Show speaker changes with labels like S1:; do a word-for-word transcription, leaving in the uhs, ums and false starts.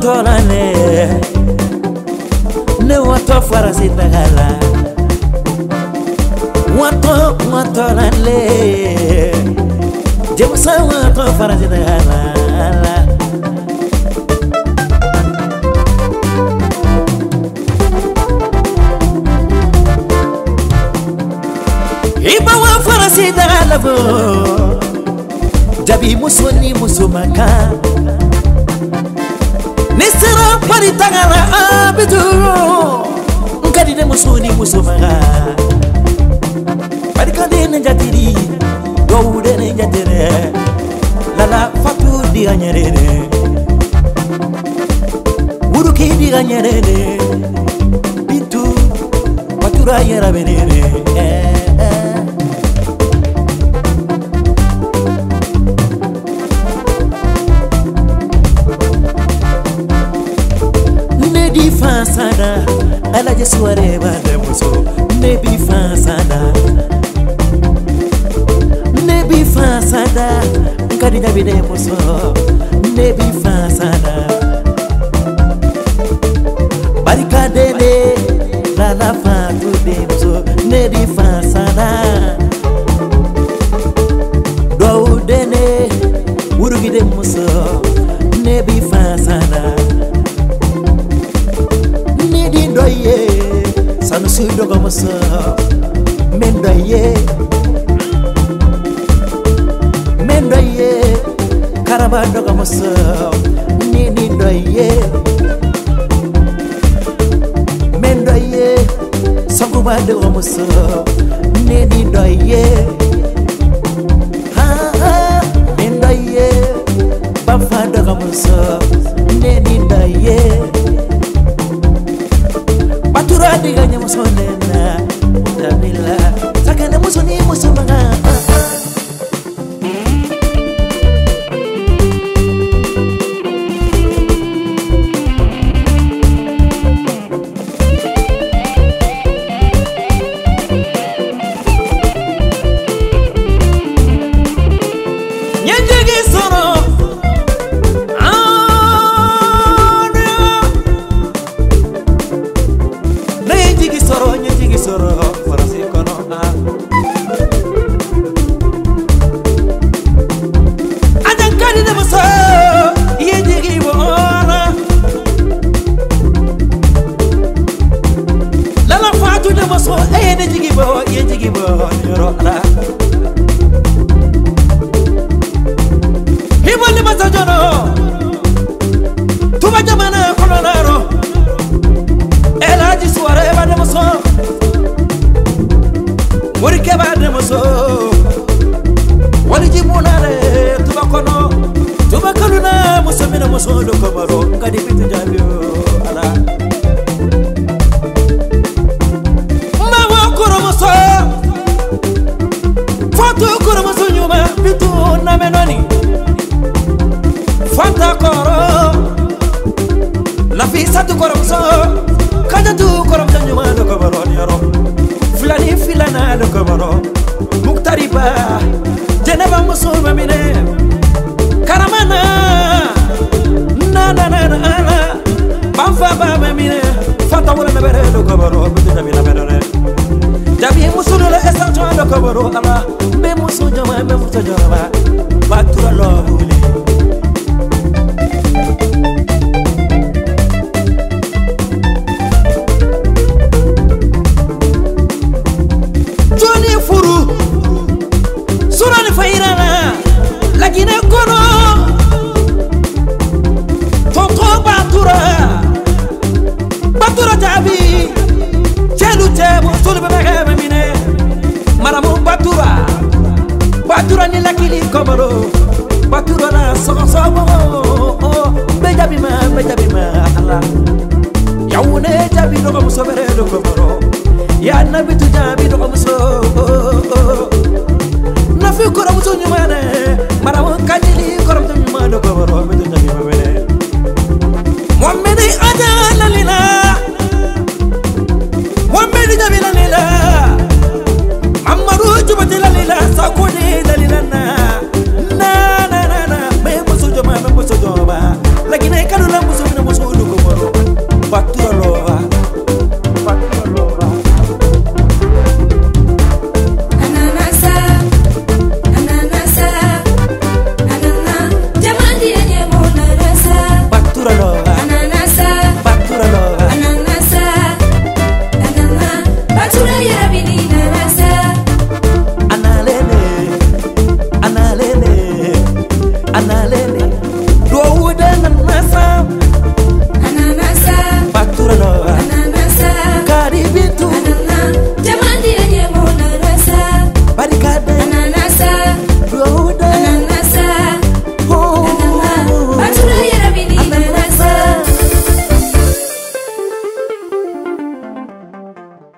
S1: motolane ne wato farasi tagala wato motolane jemusa wato farasi tagala iba wa farasi tagala bo jabi musoni musumaka Nisera pari tagara abidu Nkadi de musuni musumaga Pari kade nenjatiri Doude nenjatere Lala fatu diga nyerere Uruki diga nyerere Bitu Patura yera benere eh, eh. Nebi fansada ala je soirée bande muso nebi fansada nebi fansada ngadi dabide muso nebi fansada barikadele la la fatu de muso nebi fansada do dene urugide muso nebi fansada Doye, sanu suido como so, mendoye, mendoye, carabado como so, nini doye, mendoye, sangubado como so, nini doye, ha ha, mendoye, bafado como so, nini doye. Batura diga nyamusonena Damila Sakana musoni musumanga Nyanjigi soro Soro nyejigi soro farasi kono na Adan kadi de muso yejigi wona Lala fatu de muso e de jigi bo yejigi bo yoro ala Hibo ni masajono Tuba jamana kono naro Elaji soirée bande muso Wori keba de muso Wori jimunare tuba kono tuba kaluna muso mina muso do komaro ngadi bitu jabio ala Mawa koro muso Foto koro muso nyuma bitu na menoni Fata koro La fisa tu koro muso Kaja tu korom janjuma do komaro yaro Fulani filana do komaro Muktariba Jeneba muso mamine Karamana Na na na na na Bamfa ba mamine Fata wala mebere do komaro Bitu jamila medore Jabi muso do la esanto do komaro ala Me muso jama me muso jama Batura lo huli